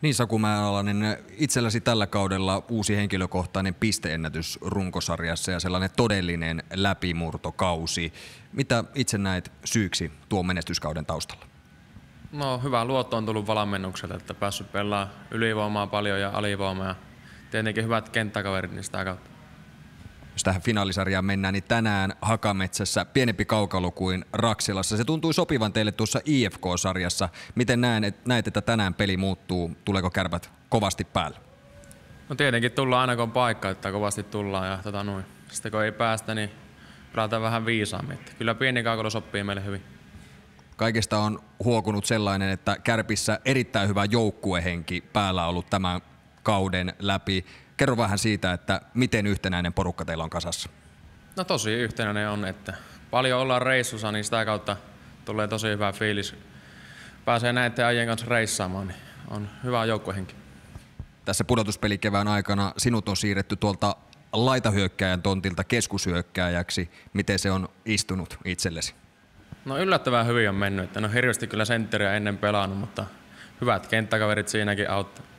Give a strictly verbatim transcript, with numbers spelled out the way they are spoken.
Niin, Saku Mäenalainen, itselläsi tällä kaudella uusi henkilökohtainen pisteennätys runkosarjassa ja sellainen todellinen läpimurtokausi. Mitä itse näet syyksi tuon menestyskauden taustalla? No, hyvä luotto on tullut valmennukselle, että päässyt pelaamaan ylivoimaa paljon ja alivoimaa ja tietenkin hyvät kenttäkaverit niin sitä kautta. Jos tähän finaalisarjaan mennään, niin tänään Hakametsässä pienempi kaukalo kuin Raksilassa. Se tuntui sopivan teille tuossa I F K-sarjassa. Miten näet, näet, että tänään peli muuttuu? Tuleeko Kärpät kovasti päällä? No tietenkin tullaan aina kun on paikka, että kovasti tullaan ja tota noin. Sitten kun ei päästä, niin pelataan vähän viisaammin. Kyllä pieni kaukalo sopii meille hyvin. Kaikesta on huokunut sellainen, että Kärpissä erittäin hyvä joukkuehenki päällä ollut tämän kauden läpi. Kerro vähän siitä, että miten yhtenäinen porukka teillä on kasassa. No tosi yhtenäinen on, että paljon ollaan reissussa, niin sitä kautta tulee tosi hyvä fiilis. Pääsee näiden ajien kanssa reissaamaan, niin on hyvä joukkuehenki. Tässä pudotuspelikevään aikana sinut on siirretty tuolta laitahyökkääjän tontilta keskushyökkääjäksi. Miten se on istunut itsellesi? No yllättävän hyvin on mennyt. En ole hirveästi kyllä sentteriä ennen pelannut, mutta hyvät kenttäkaverit siinäkin auttaa.